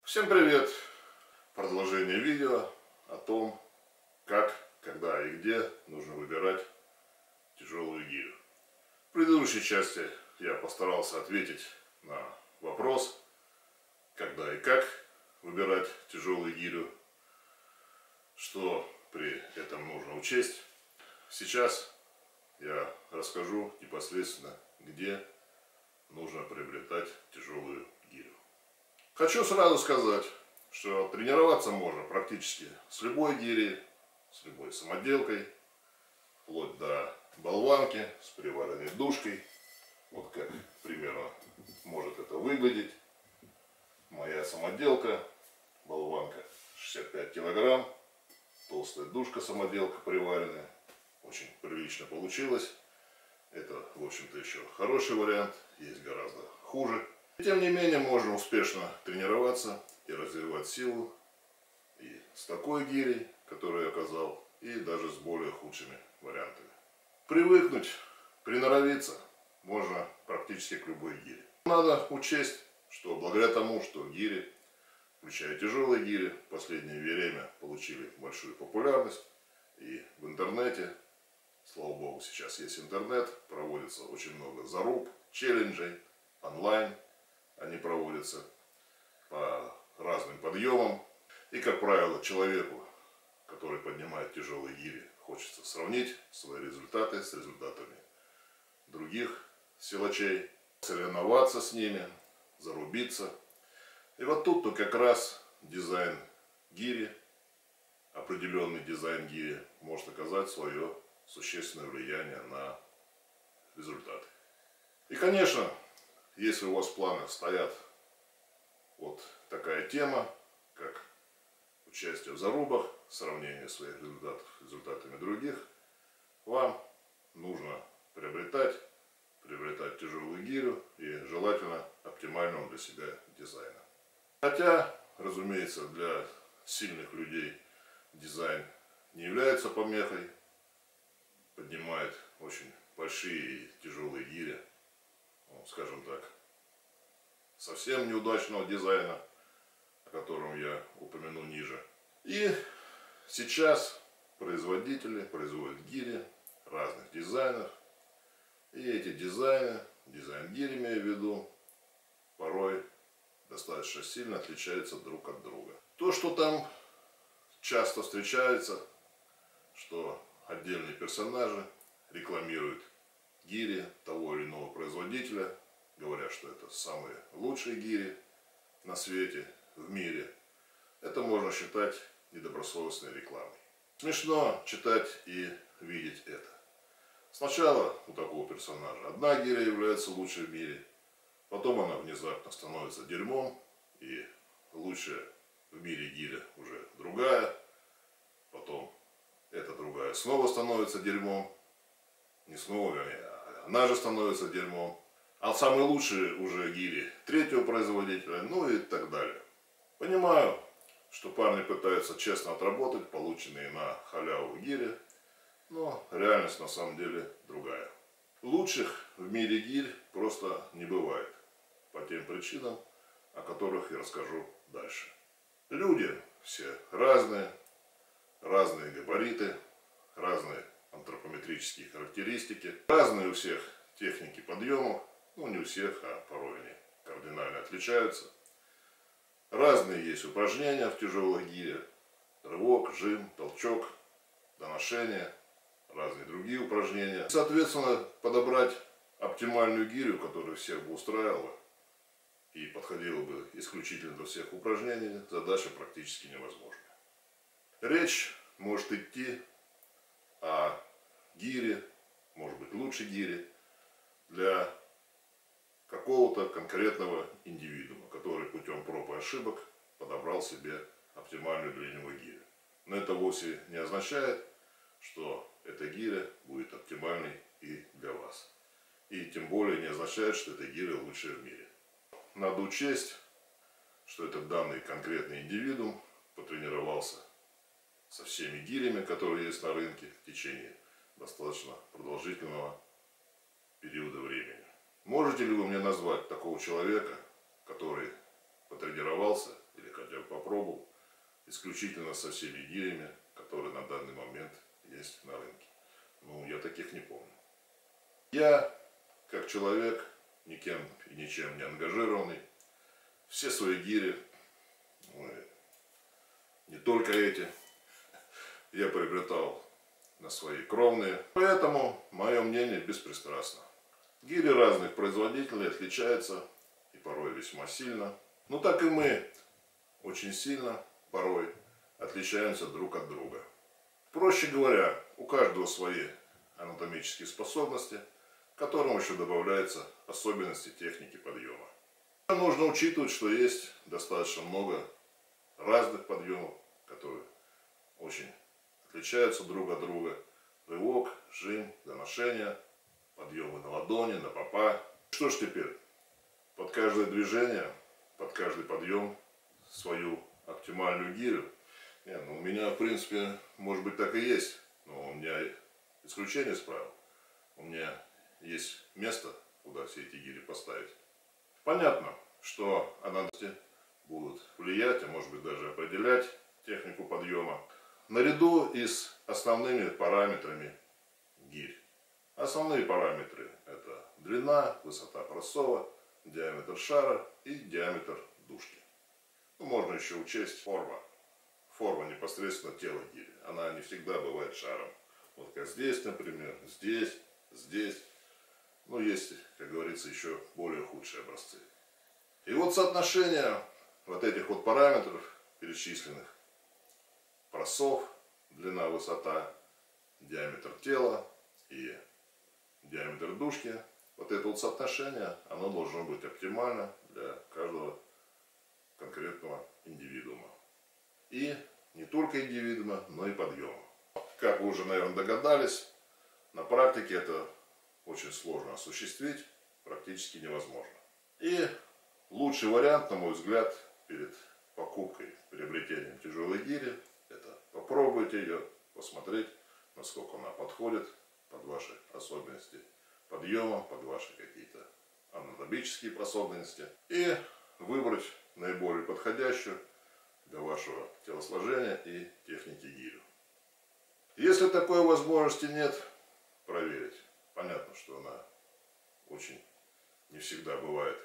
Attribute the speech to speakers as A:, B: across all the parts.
A: Всем привет! Продолжение видео о том, как, когда и где нужно выбирать тяжелую гирю. В предыдущей части я постарался ответить на вопрос, когда и как выбирать тяжелую гирю, что при этом нужно учесть. Сейчас я расскажу непосредственно, где нужно приобретать тяжелую гирю. Хочу сразу сказать, что тренироваться можно практически с любой гирей, с любой самоделкой, вплоть до болванки с приваренной дужкой. Вот как примерно может это выглядеть. Моя самоделка, болванка 65 килограмм, толстая дужка самоделка приваренная. Очень прилично получилось. Это, в общем-то, еще хороший вариант, есть гораздо хуже. Тем не менее, можно успешно тренироваться и развивать силу и с такой гирей, которую я оказал, и даже с более худшими вариантами. Привыкнуть, приноровиться можно практически к любой гире. Надо учесть, что благодаря тому, что гири, включая тяжелые гири, в последнее время получили большую популярность, и в интернете, слава богу, сейчас есть интернет, проводится очень много заруб, челленджей, онлайн. Они проводятся по разным подъемам. И, как правило, человеку, который поднимает тяжелые гири, хочется сравнить свои результаты с результатами других силачей, соревноваться с ними, зарубиться. И вот тут-то как раз дизайн гири, определенный дизайн гири может оказать свое существенное влияние на результаты. И, конечно, если у вас в планах стоят вот такая тема, как участие в зарубах, сравнение своих результатов с результатами других, вам нужно приобретать тяжелую гирю и желательно оптимального для себя дизайна. Хотя, разумеется, для сильных людей дизайн не является помехой, поднимает очень большие и тяжелые гири, скажем так, совсем неудачного дизайна, о котором я упомяну ниже. И сейчас производители производят гири разных дизайнов. И эти дизайн гири, имею в виду, порой достаточно сильно отличаются друг от друга. То, что там часто встречается, что отдельные персонажи рекламируют гири того или иного производителя, говорят, что это самые лучшие гири на свете, в мире. Это можно считать недобросовестной рекламой. Смешно читать и видеть это. Сначала у такого персонажа одна гиря является лучшей в мире, потом она внезапно становится дерьмом, и лучшая в мире гиря уже другая, потом эта другая снова становится дерьмом, не снова, вернее, она же становится дерьмом. А самые лучшие уже гири третьего производителя, ну и так далее. Понимаю, что парни пытаются честно отработать полученные на халяву гири, но реальность на самом деле другая. Лучших в мире гирь просто не бывает, по тем причинам, о которых я расскажу дальше. Люди все разные, разные габариты, разные антропометрические характеристики, разные у всех техники подъемов, ну не у всех, а порой они кардинально отличаются. Разные есть упражнения в тяжелых гирях, рывок, жим, толчок, доношение, разные другие упражнения. Соответственно, подобрать оптимальную гирю, которая всех бы устраивала и подходила бы исключительно для всех упражнений, задача практически невозможна. Речь может идти о гире, может быть лучше гири, для какого-то конкретного индивидуума, который путем проб и ошибок подобрал себе оптимальную для него гирю. Но это вовсе не означает, что эта гиря будет оптимальной и для вас. И тем более не означает, что эта гиря лучшая в мире. Надо учесть, что этот данный конкретный индивидуум потренировался со всеми гирями, которые есть на рынке, в течение достаточно продолжительного периода времени. Можете ли вы мне назвать такого человека, который потренировался или исключительно со всеми гирями, которые на данный момент есть на рынке. Ну, я таких не помню. Я, как человек, никем и ничем не ангажированный, все свои гири, не только эти, я приобретал на свои кровные. Поэтому мое мнение беспристрастно. Гири разных производителей отличаются и порой весьма сильно. Но так и мы очень сильно порой отличаемся друг от друга. Проще говоря, у каждого свои анатомические способности, к которым еще добавляются особенности техники подъема. Нужно учитывать, что есть достаточно много разных подъемов, которые очень отличаются друг от друга. Рывок, жим, доношение, подъемы на ладони, на попа. Что ж теперь? Под каждое движение, под каждый подъем свою оптимальную гирю. У меня, в принципе, может быть, так и есть. Но у меня исключение из правил. У меня есть место, куда все эти гири поставить. Понятно, что анализы будут влиять, а может быть даже определять технику подъема. Наряду и с основными параметрами гирь. Основные параметры — это длина, высота просова, диаметр шара и диаметр дужки. Можно еще учесть форма. Форма непосредственно тела гири. Она не всегда бывает шаром. Вот как здесь, например, здесь, здесь. Но есть, как говорится, еще более худшие образцы. И вот соотношение вот этих вот параметров перечисленных: просов, длина, высота, диаметр тела и диаметр дужки. Вот это вот соотношение, оно должно быть оптимально для каждого конкретного индивидуума. И не только индивидуума, но и подъема. Как вы уже, наверное, догадались, на практике это очень сложно осуществить, практически невозможно. И лучший вариант, на мой взгляд, перед покупкой, приобретением тяжелой гири, это попробовать ее, посмотреть, насколько она подходит под ваши особенности подъема, под ваши какие-то анатомические способности, и выбрать наиболее подходящую для вашего телосложения и техники гирю. Если такой возможности нет, проверить. Понятно, что она очень не всегда бывает.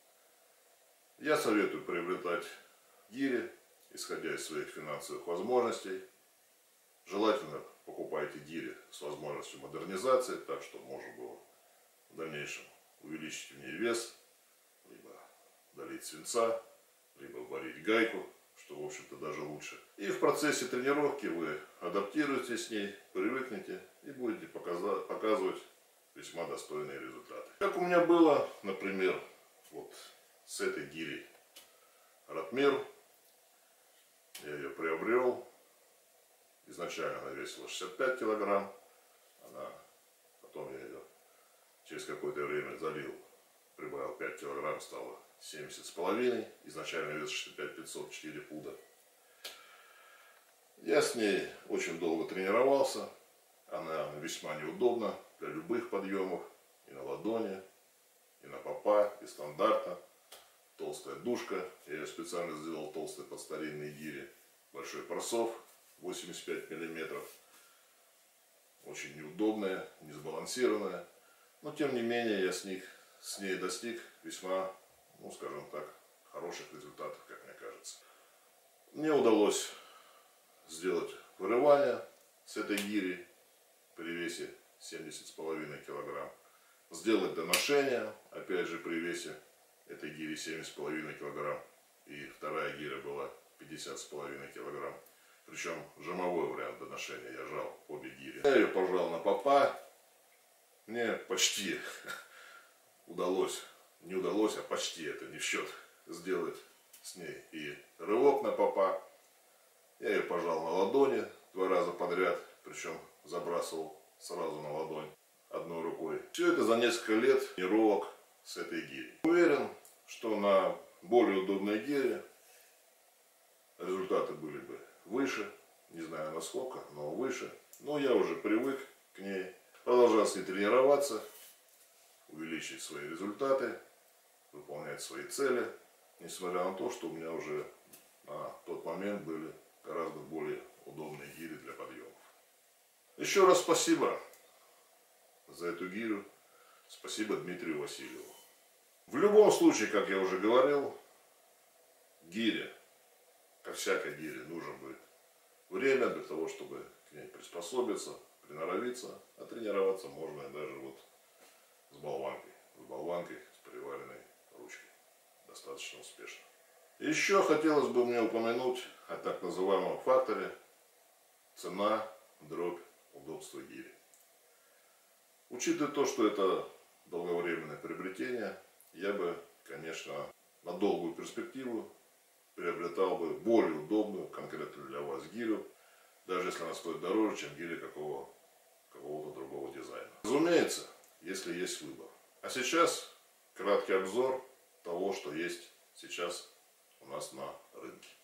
A: Я советую приобретать гири, исходя из своих финансовых возможностей. Желательно покупайте гири с возможностью модернизации, так что можно было в дальнейшем увеличить в ней вес, либо долить свинца, либо варить гайку, что, в общем-то, даже лучше. И в процессе тренировки вы адаптируетесь с ней, привыкнете и будете показывать весьма достойные результаты. Как у меня было, например, вот с этой гирей Ратмир. Я ее приобрел. Изначально она весила 65 килограмм. Потом я ее через какое-то время залил, прибавил 5 килограмм, стало 70,5. Изначально вес 65 500, 4 пуда. Я с ней очень долго тренировался. Она весьма неудобна для любых подъемов. И на ладони, и на попа, и стандартно. Толстая дужка. Я ее специально сделал толстой под старинные гири. Большой просов 85 миллиметров. Очень неудобная, несбалансированная. Но тем не менее я с ней достиг весьма, скажем так, хороших результатов, как мне кажется. Мне удалось сделать вырывание с этой гири при весе 70,5 килограмм. Сделать доношение, опять же, при весе этой гири 70,5 килограмм. И вторая гиря была 50,5 килограмм. Причем жимовой вариант доношения, я жал обе гири. Я ее пожал на попа. Мне почти удалось, не удалось, а почти, это не в счет, сделать с ней и рывок на попа. Я ее пожал на ладони 2 раза подряд, причем забрасывал сразу на ладонь одной рукой. Все это за несколько лет тренировок с этой гирей. Уверен, что на более удобной гире результаты были бы выше, не знаю насколько, но выше. Но я уже привык к ней, продолжал с ней тренироваться, увеличить свои результаты, выполнять свои цели, несмотря на то, что у меня уже на тот момент были гораздо более удобные гири для подъемов. Еще раз спасибо за эту гирю. Спасибо Дмитрию Васильеву. В любом случае, как я уже говорил, гире, как всякой гире, нужно будет время для того, чтобы к ней приспособиться, приноровиться, а тренироваться можно даже вот с болванкой. С болванкой, с приваренной ручкой. Достаточно успешно. Еще хотелось бы мне упомянуть о так называемом факторе цена, дробь, удобство гири. Учитывая то, что это долговременное приобретение, я бы, конечно, на долгую перспективу приобретал бы более удобную, конкретно для вас гирю, даже если она стоит дороже, чем гиря какого-то другого дизайна. Разумеется, если есть выбор. А сейчас краткий обзор того, что есть сейчас у нас на рынке.